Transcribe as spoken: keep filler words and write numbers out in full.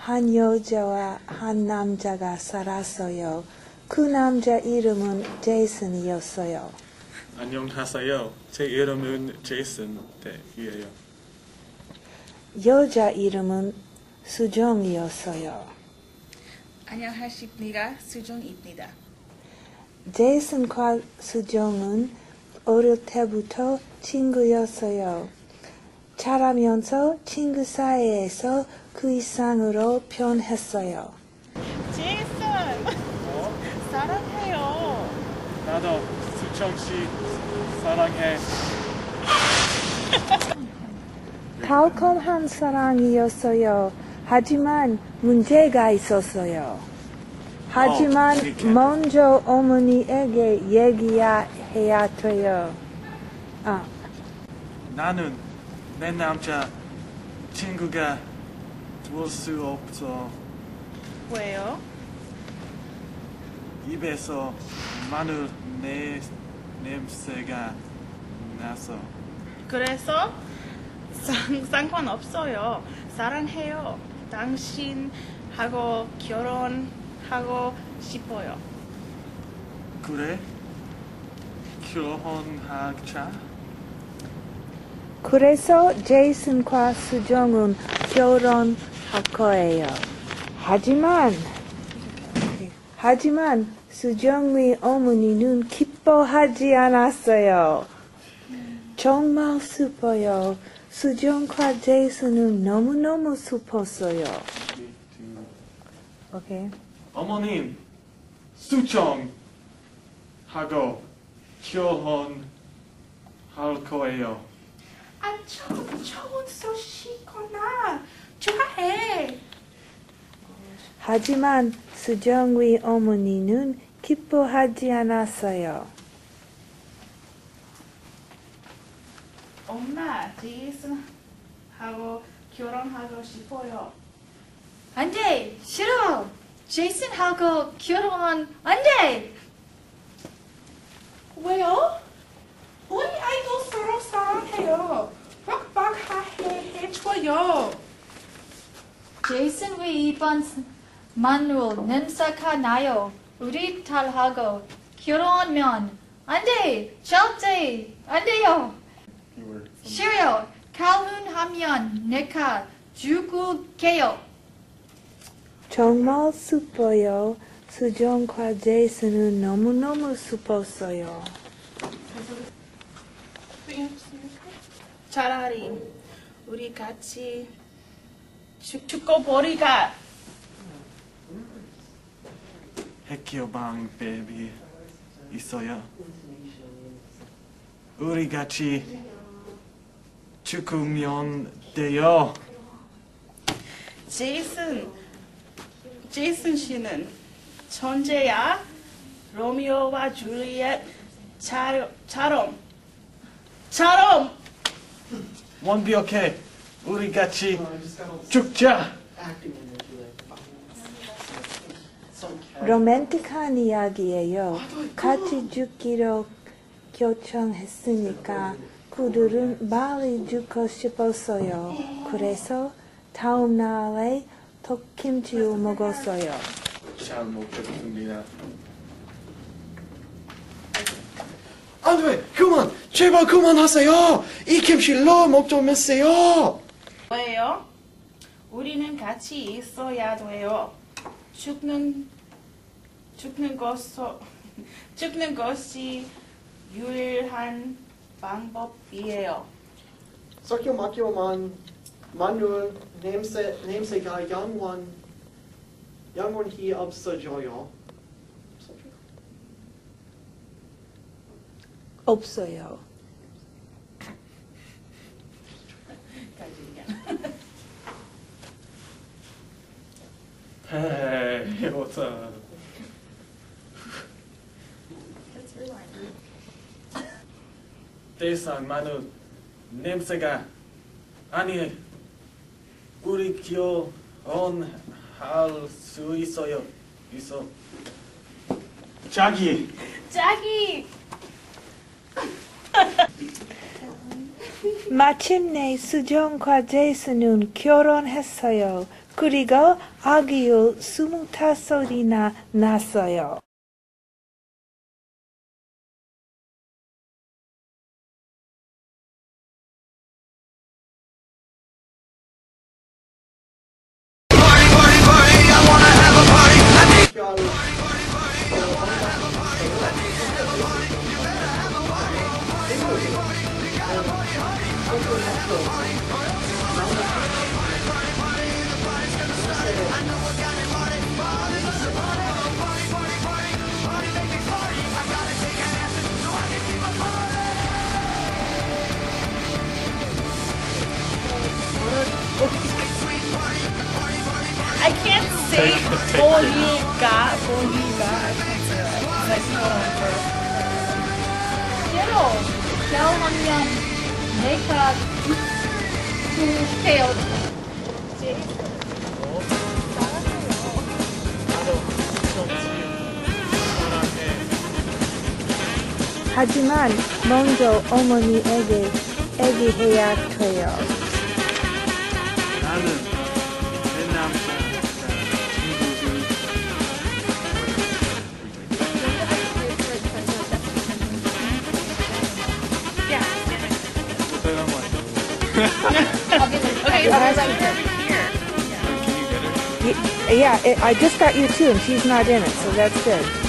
한 여자와 한 남자가 살았어요. 그 남자 이름은 제이슨이었어요. 안녕하세요. 제 이름은 제이슨이에요. 여자 이름은 수정이었어요. 안녕하십니까, 수정입니다. 제이슨과 수정은 어릴 때부터 친구였어요. 자라면서 친구 사이에서 그 이상으로 변했어요. 제이슨! 어? 사랑해요. 나도 수정씨 사랑해. 달콤한 사랑이었어요. 하지만 문제가 있었어요. 하지만 어, 먼저 어머니에게 얘기해야 돼요. 아. 나는 내 남자 친구가 될 수 없어. 왜요? 입에서 마늘 내 냄새가 나서. 그래서 상, 상관없어요. 사랑해요. 당신하고 결혼하고 싶어요. 그래? 결혼하자? 그래서 제이슨과 수정은 결혼할 거예요. 하지만 하지만 수정의 어머니는 기뻐하지 않았어요. 정말 슬퍼요. 수정과 제이슨은 너무너무 슬펐어요. 오케이. 어머님, 수정하고 결혼할 거예요. 아, 좋은, 좋은 소식이구나. 좋아해. 하지만 수정의 어머니는 기뻐하지 않았어요. 엄마, 제이슨하고 결혼하고 싶어요. 안 돼! 싫어! 제이슨하고 결혼 안 돼! 왜요? 우리 아이도 서로 사랑해요. 빡빡하게 해줘요. 제이슨 왜 이번 마늘 냄새가 나요? 우리 딸하고 결혼하면 안 돼! 절대 안 돼요! 싫어요! 결혼하면 내가 죽을게요! 정말 슬퍼요. 수정과 제이슨은 너무너무 슬펐어요. 차라리 우리 같이 죽, 죽어버리가. 핵기어방 베비 있어요. 우리 같이 죽으면 돼요. 제이슨, 제이슨 씨는 천재야. 로미오와 줄리엣 차, 처럼, 처럼. 완벽해. 우리 같이 죽자. 로맨틱한 이야기예요. 같이 죽기로 결정했으니까 그들은 빨리 죽고 싶었어요. 그래서 다음 날에 덕김치를 먹었어요. 잘 먹겠습니다. 안 돼! 그만! 제발 그만하세요! 이 김치 너무 먹좀 마세요! 왜요? 우리는 같이 있어야 돼요. 죽는, 죽는 것서, 죽는 것이 유일한 방법이에요. 섞여 맡겨만 마늘 냄새, 냄새가 영원, 영원히 없어져요. 없어요. Hey, what's up? 대산 마늘 냄새가 아니 우리 결혼할 수 있어요. 있어. 자기. 자기! 마침내 수정과 제수는 결혼했어요. 그리고 아기를 스물다섯이나 낳았어요. I can't say bolilga, bolilga. I can't say that. That's not on purpose. quiero 결혼하면 내가 줄게요. 하지만 먼저 어머니에게 얘기해야 돼요. 나는 내 남자 친구들 Yeah. 내가 뭐 Okay, so there's like here. Can you get it? Y- Yeah, it, I just got you two, and she's not in it, so that's good.